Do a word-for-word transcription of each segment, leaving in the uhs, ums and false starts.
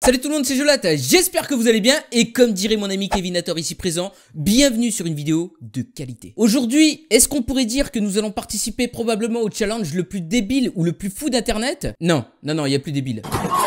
Salut tout le monde, c'est Jolate, j'espère que vous allez bien et comme dirait mon ami Kevinator ici présent, bienvenue sur une vidéo de qualité. Aujourd'hui, est-ce qu'on pourrait dire que nous allons participer probablement au challenge le plus débile ou le plus fou d'internet? Non, non, non, il y a plus débile.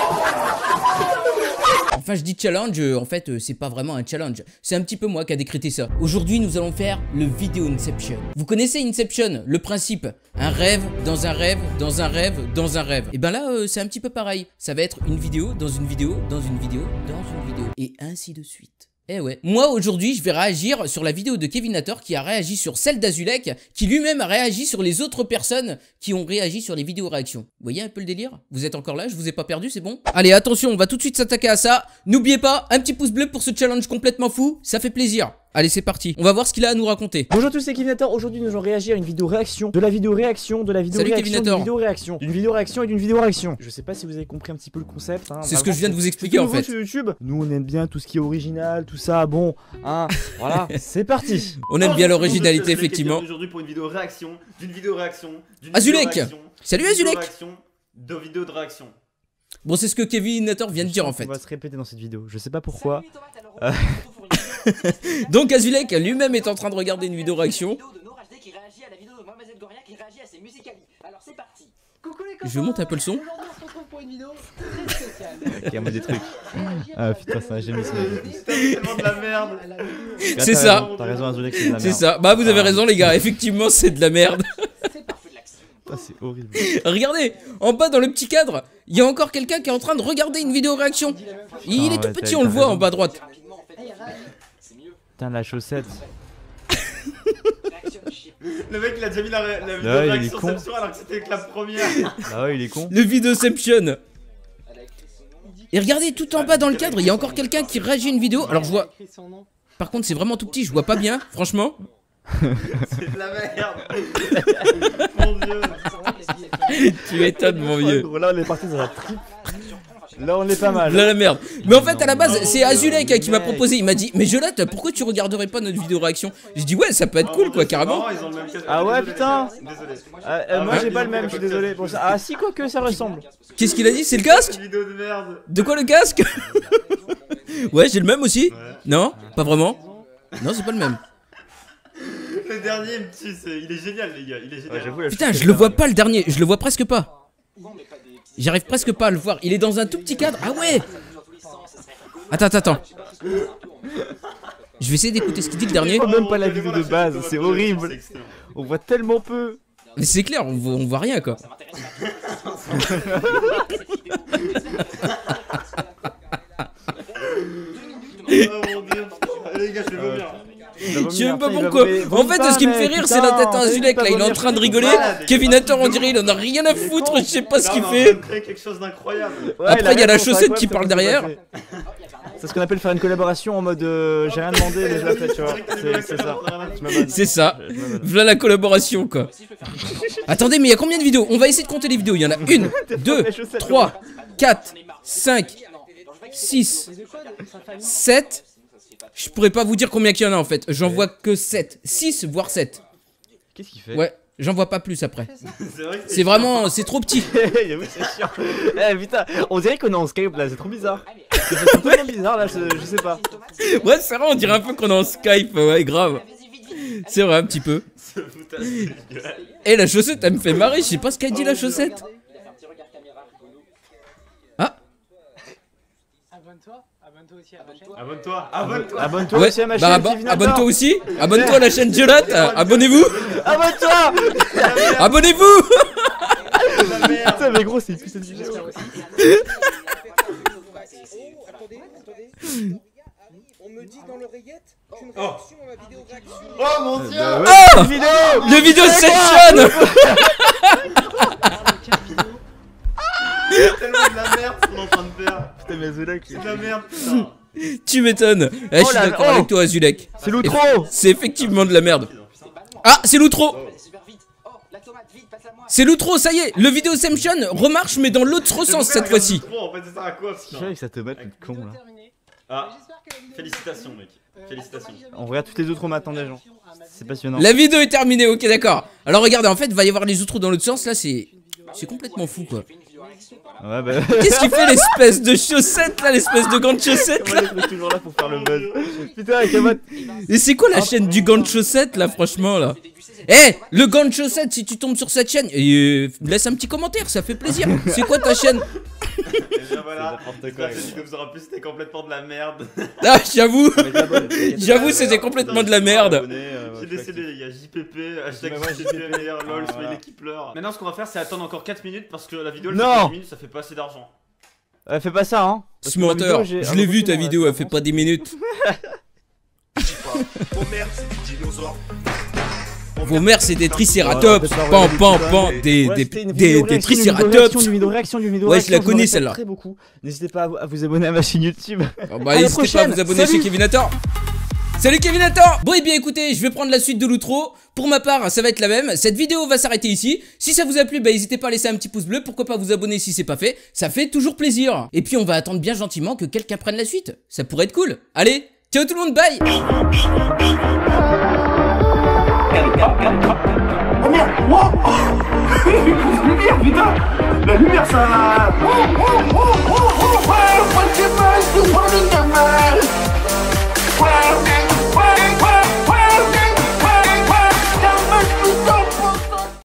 Enfin, je dis challenge, en fait, c'est pas vraiment un challenge. C'est un petit peu moi qui a décrété ça. Aujourd'hui, nous allons faire le vidéo Inception. Vous connaissez Inception? Le principe, un rêve, dans un rêve, dans un rêve, dans un rêve. Et ben là, euh, c'est un petit peu pareil. Ça va être une vidéo, dans une vidéo, dans une vidéo, dans une vidéo. Et ainsi de suite. Eh ouais. Moi, aujourd'hui, je vais réagir sur la vidéo de Kevinator qui a réagi sur celle d'Azulek, qui lui-même a réagi sur les autres personnes qui ont réagi sur les vidéos réactions. Vous voyez un peu le délire? Vous êtes encore là? Je vous ai pas perdu, c'est bon? Allez, attention, on va tout de suite s'attaquer à ça. N'oubliez pas, un petit pouce bleu pour ce challenge complètement fou, ça fait plaisir. Allez, c'est parti. On va voir ce qu'il a à nous raconter. Bonjour à tous, c'est Kevinator. Aujourd'hui, nous allons réagir à une vidéo réaction, de la vidéo réaction, de la vidéo Salut, réaction, Kevinator. d'une vidéo réaction, d'une vidéo réaction et d'une vidéo réaction. Je sais pas si vous avez compris un petit peu le concept. Hein, c'est ce que je viens de vous expliquer en fait. Sur YouTube, nous on aime bien tout ce qui est original, tout ça. Bon, hein, voilà, c'est parti. On aime bien l'originalité, effectivement. Aujourd'hui pour une vidéo réaction, d'une vidéo réaction, d'une Azulek. vidéo réaction, Salut d'une vidéo Azulek. réaction, de vidéos de réaction. Bon, c'est ce que Kevinator vient de dire en fait. On va se répéter dans cette vidéo. Je sais pas pourquoi. Euh... Donc Azulek lui-même est en train de regarder une vidéo réaction. Je monte un peu le son. Ok, on met des trucs. Ah putain, c'est un génie ce mec. C'est tellement de la merde. C'est ça. T'as raison, Azulek, c'est de la merde. C'est ça. Bah, vous avez raison, les gars. Effectivement, c'est de la merde. C'est horrible. Regardez, en bas dans le petit cadre, il y a encore quelqu'un qui est en train de regarder une vidéo réaction. Il est tout petit, on le voit en bas à droite. Putain, la chaussette. Le mec il a déjà mis la, ré la vidéo Ah, de il est réaction con. Inception alors que c'était que la première. Ah ouais, il est con. Le Videoception. Et regardez, tout en bas dans le cadre, il y a encore quelqu'un qui réagit à une vidéo. Alors je vois. Par contre, c'est vraiment tout petit, je vois pas bien, franchement. C'est de la merde. Mon dieu. Tu étonnes, mon vieux. Là, on est parti dans la trip. Là, on est pas mal. Là la merde. Mais en fait à la base c'est Azulek qui m'a proposé. Il m'a dit mais Jolate, pourquoi tu regarderais pas notre vidéo réaction? J'ai dit ouais, ça peut être cool quoi, carrément. Non, ils ont le même casque. Ah ouais, Désolé, putain. Désolé. Euh, euh, moi ouais, j'ai ils pas ont le même, je suis pas de désolé casque. pour ça. Ah si, quoi que ça ressemble. Qu'est-ce qu'il a dit? C'est le casque? Une vidéo de merde. De quoi le casque? Ouais, j'ai le même aussi. Ouais. Non, pas vraiment. Non, c'est pas le même. Le dernier il me tue, c'est- il est génial les gars, il est génial. J'avoue, la Putain, je le vois pas le dernier, je le vois presque pas. J'arrive presque pas à le voir. Il est dans un tout petit cadre. Ah ouais. Attends, attends, attends. Je vais essayer d'écouter ce qu'il dit le dernier. Oh, même pas la vidéo de base, c'est horrible. On voit tellement peu. Mais c'est clair, on voit, on voit rien quoi. Oh mon dieu, putain. Les gars, je vais vomir. Je sais même pas pourquoi. En fait, ce qui me fait rire, c'est la tête à Azulek là. Il est en train de rigoler. Kevinator, on dirait, il en a rien à foutre. Je sais pas ce qu'il fait. Créer quelque chose d'incroyable. Après, il y a la chaussette qui parle derrière. C'est ce qu'on appelle faire une collaboration en mode euh, j'ai rien demandé mais je l'ai fait, tu vois. C'est c'est ça. Je m'abonne. C'est ça. Je m'abonne. Voilà la collaboration quoi. Attendez, mais il y a combien de vidéos? On va essayer de compter les vidéos. Il y en a une, deux, trois, quatre, cinq, six, sept. Je pourrais pas vous dire combien qu'il y en a en fait. J'en vois que sept. six voire sept. Qu'est-ce qu'il fait? Ouais, j'en vois pas plus après. C'est vrai que C'est vraiment, c'est trop petit. Oui, c'est chiant. Eh putain, on dirait qu'on est en Skype là, c'est trop bizarre. C'est tellement bizarre là, je, je sais pas. Ouais, c'est vrai, on dirait un peu qu'on est en Skype. Ouais, grave. C'est vrai, un petit peu. ce foutage, c'est dégueulasse. Et la chaussette, elle me fait marrer. Je sais pas ce qu'a dit la chaussette. Ah. Abonne-toi, abonne-toi aussi à ma chaîne. Abonne-toi, abonne-toi. Abonne-toi Ouais, aussi à ma bah chaîne. abo- Kevinator. abonne-toi aussi. Abonne-toi à la chaîne Jolate. Abonnez-vous. Abonne-toi. Abonnez-vous. La merde. Putain, mais gros, c'est plus cette vidéo. On me dit dans l'oreillette qu'une Oh. réaction à ma vidéo réaction. Oh mon dieu. Bah ouais, Oh, cette vidéo. le Videoception. C'est tellement de la merde ce qu'on est en train de faire. Putain, mais Azulek, C'est de la merde, putain. Tu m'étonnes. Eh, je suis Oh là d'accord là. avec toi, Azulek. c'est l'outro. C'est effectivement de la merde. Ah, c'est l'outro. C'est l'outro, ça y est. Le Videoception remarche, mais dans l'autre sens cette fois-ci. En fait, c'est ça à quoi Je sais que ça te bat, le con là. Ah, félicitations, mec. Félicitations. On regarde toutes les outros maintenant des gens. C'est passionnant. La vidéo est terminée, ok, d'accord. Alors regardez, en fait, il va y avoir les outros dans l'autre sens. Là, c'est c'est complètement fou, quoi. Ouais, bah. Qu'est-ce qu'il fait l'espèce de chaussette là, l'espèce de gante chaussette là? Moi, je suis toujours là pour faire le buzz. Putain, Kamat. Et c'est quoi la chaîne du gant de chaussette là, franchement là? Eh, hey, le gant de chaussette, si tu tombes sur cette chaîne, euh, laisse un petit commentaire, ça fait plaisir. C'est quoi ta chaîne? Et bien voilà, cette vidéo vous aura plu, c'était complètement de la merde. Ah, j'avoue, j'avoue, c'était complètement de la merde. J'ai décédé les gars, J P P, hashtag J P P, lol, smiley qui pleure. Maintenant, ce qu'on va faire, c'est attendre encore quatre minutes parce que la vidéo, elle fait Non. dix minutes, ça fait pas assez d'argent. Euh, fais pas ça, hein. Parce Ce que ma menteur, vidéo, j'ai je un l'ai vu document, ta vidéo, là, elle fait pas dix minutes. Vos mères, c'est des dinosaures. Vos mères, c'est des tricératops. Pan, pan, pan, des, Ouais, des, c'était une des, vidéo des réaction, tricératops. Une vidéo réaction, une vidéo Ouais, réaction, je la connais, vous en faites celle-là. Très beaucoup. N'hésitez pas à vous, à vous abonner à ma chaîne YouTube. Oh, bah, À la n'hésitez pas à prochaine. vous abonner Salut. chez Kevinator. Salut Kevinator. Bon et bien écoutez, je vais prendre la suite de l'outro. Pour ma part, ça va être la même. Cette vidéo va s'arrêter ici. Si ça vous a plu, bah n'hésitez pas à laisser un petit pouce bleu. Pourquoi pas vous abonner si c'est pas fait. Ça fait toujours plaisir. Et puis on va attendre bien gentiment que quelqu'un prenne la suite. Ça pourrait être cool. Allez, ciao tout le monde, bye. Oh merde! Oh, oh. Lumière, putain! La lumière, ça... Oh, oh, oh, oh, oh, oh, oh,